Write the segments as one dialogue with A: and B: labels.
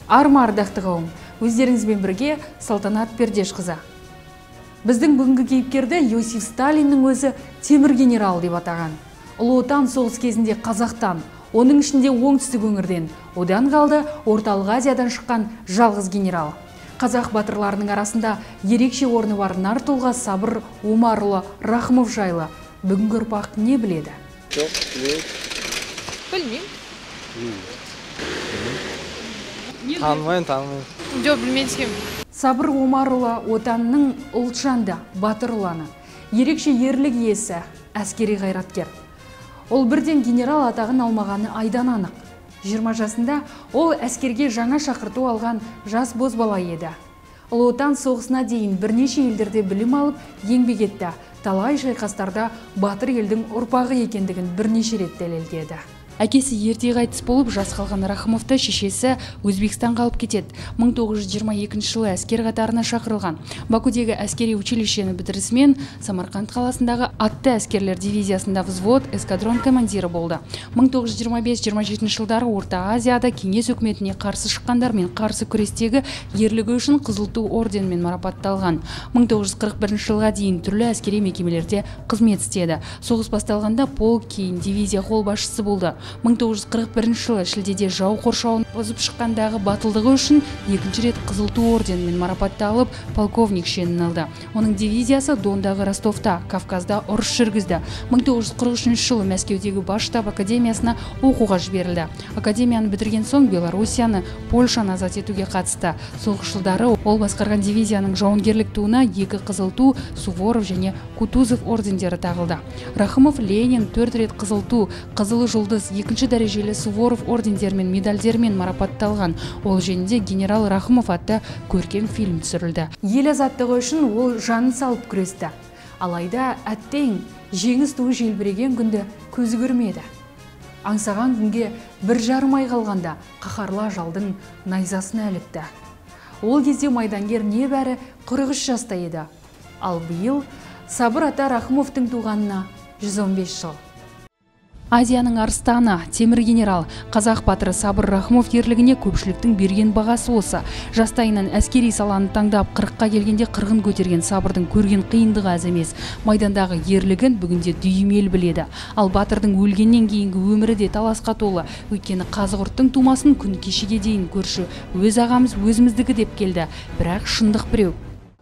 A: Ардақты қауым, өздеріңізбен бірге Салтанат Пердешқызы. Біздің бүгінгі кейіпкерді Иосиф Сталиннің өзі темір генерал деп атаған. Ұлы отан соғыс кезінде Қазақтан, оның ішінде оңтүстік өңірден, одан қалды Орталық Азиядан шыққан жалғыз генерал. Қазақ батырларының арасында ерекше орны бар нар тұлға Сабыр Омарұлы Рахымов жайлы бүгінгі ұрпақ не біледі?
B: Танымайын.
C: Жоқ, білмейсем.
A: Сабыр Омарұлы отанның ұлтжанды, батыр ұланы, ерекше ерлік иесі, әскери қайраткер. Ол бірден генерал атағын алмағаны айдан анық. 20 жасында ол әскерге жаңа шақырту алған жас бозбала еді. Ұлы отан соғысына дейін бірнеше елдерде білім алып, еңбек етті. Талай шайқастарда батыр елдің ұрпағы екендігін бірнеше рет дәлелдеді. Әкесі ерте қайтыс болып, жас қалған Рахымовты шешесі Өзбекстанға алып кетеді. 1922 жылы әскер қатарына шақырылған. Бакудегі әскери училищені бітірісімен Самарқанд қаласындағы атты әскерлер дивизиясында взвод эскадрон командирі болды. 1925-27 жылдары Орта Азияда кеңес үкіметіне қарсы шыққандармен қарсы күрестегі ерлігі үшін Қызыл ту орденімен марапатталған. 1941 жылға дейін түрлі әскери мекемелерде қызмет істеді. Соғыс басталғанда полк, кейін дивизия қолбасшысы болды. 1941 жылы шілдеде жау қоршауын бұзып шыққандағы батылдығы үшін екінші рет Қызыл ту орденімен марапатталып, полковник шенін алды. Оның дивизиясы Дондағы Ростовта, Кавказда ұрыс жүргізді. 1943 жылы Мәскеудегі бас штаб академиясына оқуға жіберілді. Академияны бітірген соң Белоруссияны, Польшаны азат етуге қатысты. Соғыс жылдары ол басқарған дивизияның жауынгерлік туына 2 Қызыл ту, Суворов және Кутузов ордендері тағылды. Рахымов Ленин 4 рет Қызыл ту, Қызыл жұлдыз, екінші дәрежелі Суворов ордендермен, медальдермен марапатталған. Ол жөнінде генерал Рахымов атты көркем фильм түсірілді. Ел азаттығы үшін ол жанын салып күресті. Алайда әттең жеңіс туы желбіреген күнді көзі көрмеді. Аңсаған күнге 1,5 ай қалғанда қаһарлы ажалдың найзасын іліпті. Ол кезде майдангер небәрі 43 жаста еді. Ал биыл Сабыр ата Рахымовтың туғанына 115 жыл. Азияның арыстаны, темір генерал, қазақ батыры Сабыр Рахымов ерлігіне көпшіліктің берген бағасы осы. Жастайынан әскери саланы таңдап 40-қа келгенде қырғын көтерген Сабырдың көрген қиындығы аз емес. Майдандағы ерлігін бүгінде дүйім ел біледі. Ал батырдың өлгеннен кейінгі өмірі де таласқа толы. Өйткені Қазығұрттың тумасын күн кешеге дейін көрші өз ағамыз өзіміздікі деп келді. Бірақ шындық біреу.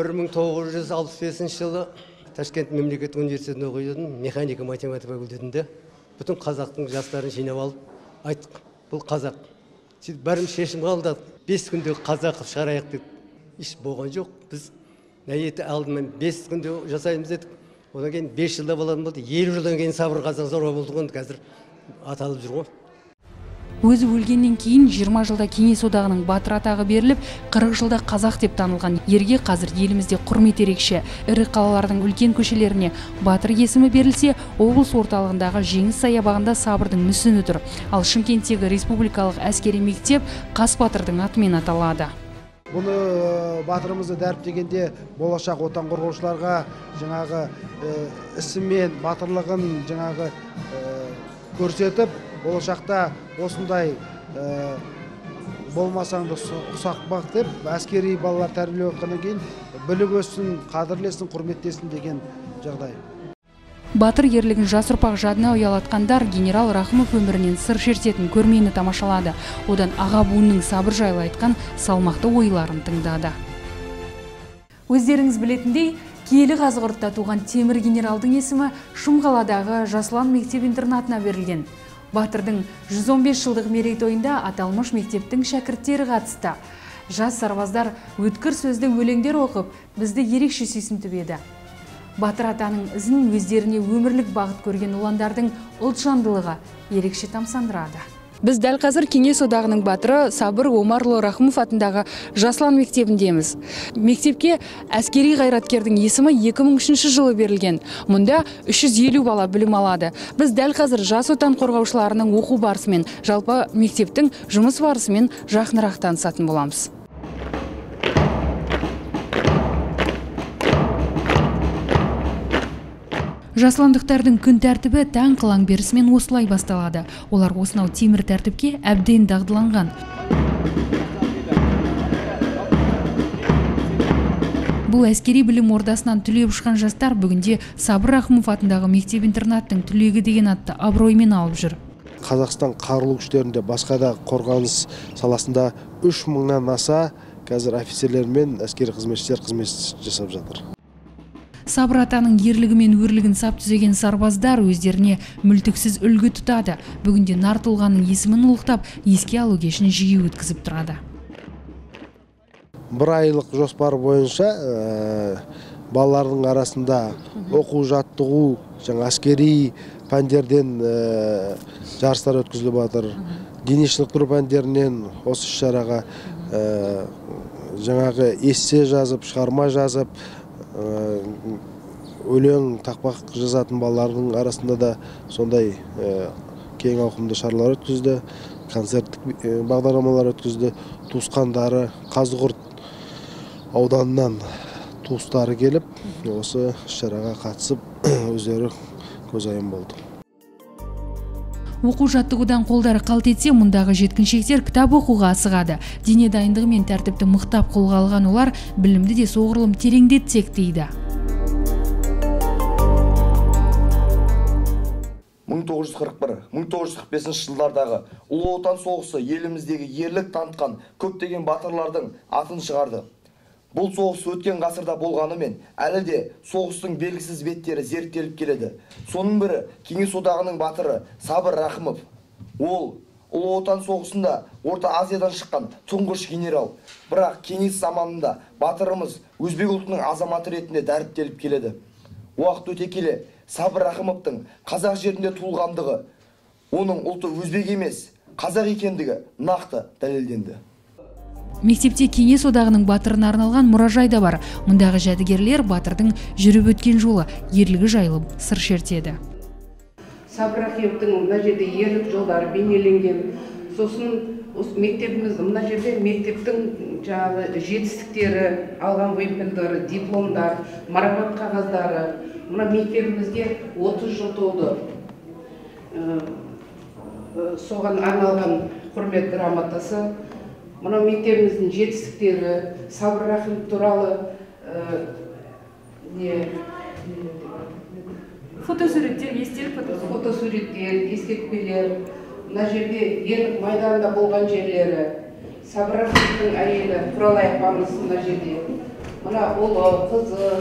D: 1965 жылы Ташкент мемлекеттік университетінде оқыдым, механика математика факультетінде. Бүтін қазақтың жастарын жинап алып, айттық, бұл қазақ. Сөйтіп бәріміз шешім қабылдадық. 5 күнде қазақ шығарайық деп. Еш болған жоқ. Біз ниеті алдымен 5 күнде жасаймыз дедік. Одан кейін 5 жылда болатын болды. 50 жылдан кейін Сабыр қазақ зорға болдық, қазір аталып жүр ғой.
A: Өзі өлгеннен кейін 20 жылда Кеңес одағының батыр атағы беріліп, 40 жылда қазақ деп танылған ерге қазір елімізде құрмет ерекше. Ірі қалалардың үлкен көшелеріне батыр есімі берілсе, облыс орталығындағы Жеңіс саябағында Сабырдың мүсіні тұр. Ал Шымкенттегі республикалық әскери мектеп Қас батырдың атымен аталады.
E: Бұны батырымызды дәріптегенде болашақ отан қорғаушыларға жаңағы ісімен батырлығын жаңағы көрсетіп, болашақта осындай болмасаңды ұсақ бақ деп, әскери балалар тәрбиелеп отқаннан кейін біліп өссін, қадірлесін, құрметтесін деген жағдай.
A: Батыр ерлігін жас ұрпақ жадына ұялатқандар генерал Рахымов өмірінен сыр шертетін көрмені тамашалады. Одан аға буынның Сабыр жайлы айтқан салмақты ойларын тыңдады. Өздеріңіз білетіндей, киелі Қазығұртта туған темір генералдың есімі Шымқаладағы Жасұлан мектеп-интернатына берілген. Батырдың 115 жылдық мерейтойында аталмыш мектептің шәкірттері қатысты. Жас сарбаздар өткір сөзді өлеңдер оқып, бізді ерекше сүйсінтіп еді. Батыр атаның ізін өздеріне өмірлік бағыт көрген ұландардың ұлтжандылығы ерекше тамсандырады. Біз дәл қазір Кеңес одағының батыры Сабыр Омарұлы Рахымов атындағы Жасұлан мектебіндеміз. Мектепке әскери қайраткердің есімі 2003 жылы берілген. Мұнда 350 бала білім алады. Біз дәл қазір жас отан қорғаушыларының оқу барысымен, жалпы мектептің жұмыс барысымен жақынырақ танысатын боламыз. Жасландықтардың күн тәртібі таң қылаң берісімен осылай басталады. Олар осынау темір тәртіпке әбден дағдыланған. Бұл әскери білім ордасынан түлеп ұшқан жастар бүгінде Сабыр Рахымов атындағы мектеп-интернаттың түлегі деген атты абыроймен алып жүр.
B: Қазақстан қарулы күштерінде басқа да қорғаныс саласында 3000-нан аса қазір офицерлер мен әскери қызметшілер қызмет жасап жатыр.
A: Сабыр атаның ерлігі мен өрлігін сап түзеген сарбаздар өздеріне мүлтіксіз үлгі тұтады. Бүгінде нар тұлғаның есімін ұлықтап, еске алу кешін жиі өткізіп тұрады.
B: 1 айлық жоспар бойынша балалардың арасында оқу жаттығу, әскери пәндерден жарыстар өткізіліп жатыр. Дене шынықтыру пәндерінен осы шараға жаңағы эссе жазып, шығарма жазып, өлең тақпақ жазатын балалардың арасында да сондай кең ауқымды шаралар өткізді, концерттік бағдарламалар өткізді. Туысқандары Қазығұрт ауданынан туыстары келіп, осы шараға қатысып, өздері көзайым болды.
A: Оқу жаттығудан қолдары қалт етсе, мұндағы жеткіншектер кітап оқуға асығады. Дене дайындығы мен тәртіпті мықтап қолға алған олар білімді де соғұрлым тереңдетсек дейді.
C: 1941-1945 жылдардағы Ұлы Отан соғысы еліміздегі ерлік танытқан көптеген батырлардың атын шығарды. Бұл соғыс өткен ғасырда болғанымен, әлі де соғыстың белгісіз беттері зерттеліп келеді. Соның бірі Кеңес одағының батыры Сабыр Рахымов. Ол Ұлы Отан соғысында Орта Азиядан шыққан тұңғыш генерал. Бірақ кеңес заманында батырымыз өзбек ұлтының азаматы ретінде дәріптеліп келеді. Уақыт өте келе Сабыр Рахымовтың қазақ жерінде туылғандығы, оның ұлты өзбек емес, қазақ екендігі нақты дәлелденді.
A: Мектепте Кеңес одағының батырына арналған мұражай да бар. Мұндағы жәдігерлер батырдың жүріп өткен жолы, ерлігі жайлы сыр шертеді.
F: Сабыр Рахымовтың мына жерде ерлік жолдары бейнеленген. Сосын мектебіміз, мына жерде мектептің жетістіктері, алған выпендері, дипломдар, марапат қағаздары. Мына мектебімізге 30 жыл толды. Соған арналған құрмет грамотасы. Мына мектебіміздің жетістіктері, Сабыр Рахымов туралы фотосуреттер, ескерткілер. Мына жерде ерлік майданында болған жерлері. Сабыр Рахымовтың әйелі Құралай апамыз мына жерде. Мына ұлы, қызы.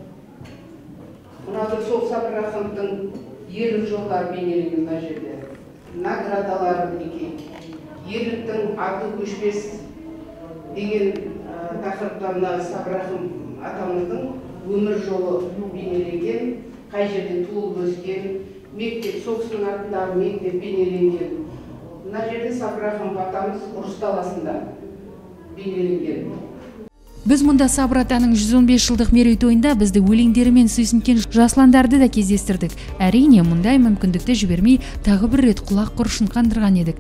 F: Мына сол Сабыр Рахымовтың ерлік жолдары бейнеленген мына жерде. Наградалары мінекей. Ерліктің аты көшпес деген тақырыптарына Сабыр Рахымов атамыздың өмір жолы бейнеленген, қай жерде туылып өскен, мектеп, соғыстың артындағы мектеп бейнеленген. Мына жерде Сабыр Рахымов атамыз ұрыс даласында бейнеленген.
A: Біз мұнда Сабыр атаның 115 жылдық мерейтойында бізді өлеңдерімен сүйсінген жасландарды да кездестірдік. Әрине, мұндай мүмкіндікті жібермей тағы бір рет құлақ құрышын қандырған едік.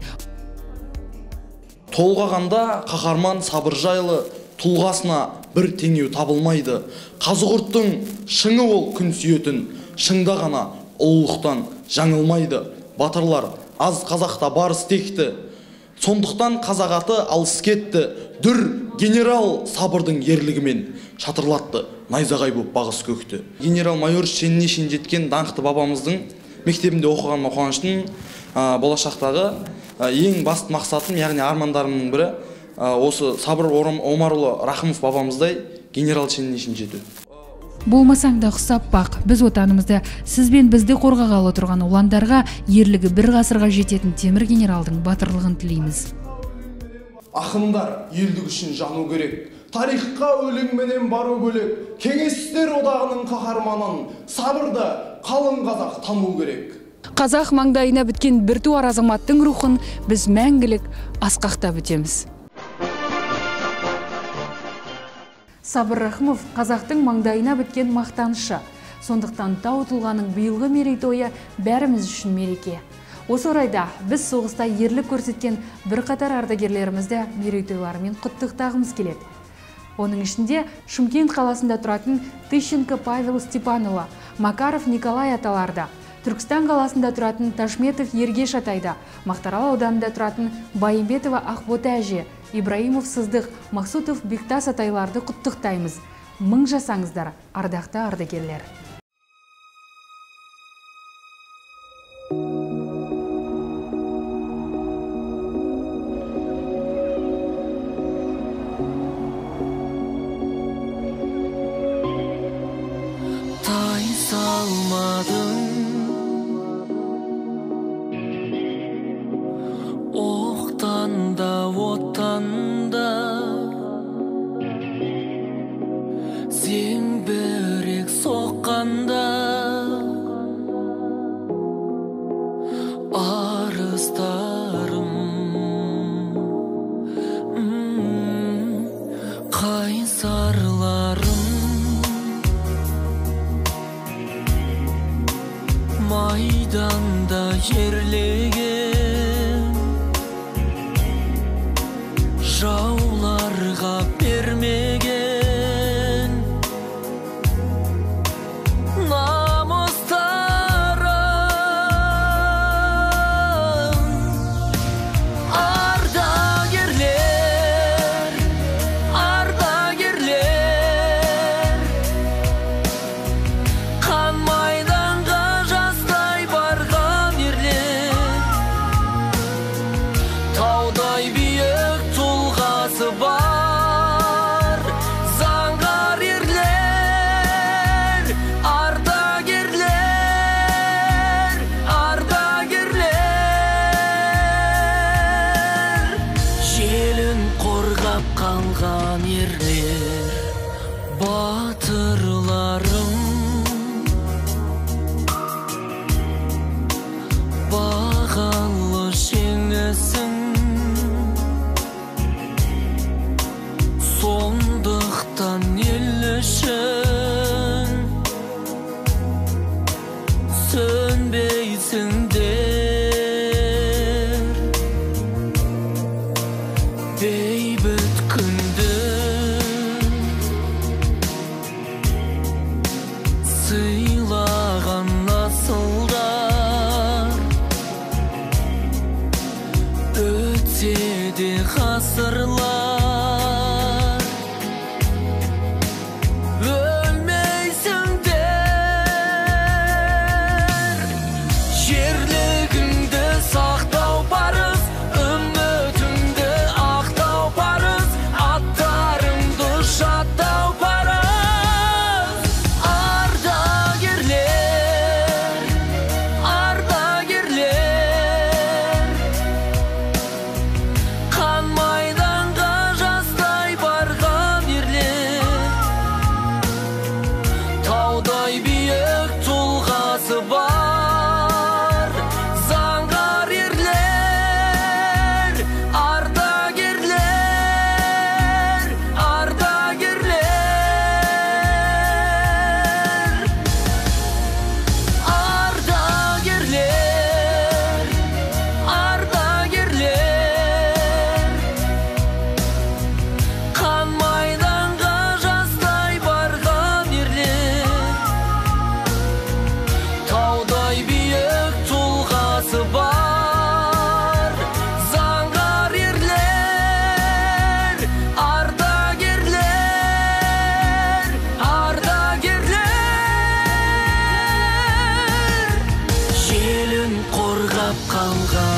G: Толғағанда қаһарман Сабыр жайлы тұлғасына бір теңеу табылмайды. Қазығұрттың шыңы ол күн сүйетін, шыңда ғана ұлылықтан жаңылмайды. Батырлар аз қазақта барыс текті, сондықтан қазақ аты алыс кетті. Дүр генерал Сабырдың ерлігімен шатырлатты, найзағай боп бағыс көкті. Генерал-майор шеніне шен жеткен даңқты бабамыздың мектебінде оқыған қуаныштың болашақтағы ең басты мақсатым, яғни армандарымның бірі осы Сабыр Омарұлы Рахымов бабамыздай генерал шеніне шен жету.
A: Болмасаң да ұқсап бақ, біз отанымызды, сіз бен бізді қорғағалы тұрған ұландарға ерлігі бір ғасырға жететін темір генералдың батырлығын тілейміз.
G: Ақындар елдік үшін жану керек, тарихқа өлеңменен бару бөлек, Кеңестер одағының қаһарманын Сабырды қалың қазақ тану керек.
A: Қазақ маңдайына біткен біртуар азаматтың рухын біз мәңгілік асқақтап өтеміз. Сабыр Рахымов қазақтың маңдайына біткен мақтанышы. Сондықтан тау тұлғаның биылғы мерейтойы бәріміз үшін мереке. Осы орайда біз соғыста ерлік көрсеткен бірқатар ардагерлерімізді мерейтойларымен құттықтағымыз келеді. Оның ішінде Шымкент қаласында тұратын Тыщенко Павел Степанұлы, Макаров Николай аталарда, Түркістан қаласында тұратын Ташметов Ергеш атайда, Мақтарал ауданында тұратын Байымбетова Ақбота әже, Ибраимов Сыздық, Мақсутов Бектас атайларды құттықтаймыз. Мың жасаңыздар, ардақты ардагерлер.
H: Зеңбірек соққанда арыстарым қайсарларым майданда ерлеген жауларға бермеген батырларым бағалы жеңісің сондықтан ел үшін сөнбейсіңдер бейбіт күнді сыйлаған асылдар өтсе де ғасырлар өлмейсіңдер жерлігіңді сақтау парыз үмітіңді ақтау парыз аттарыңды жаттау қорғап қалған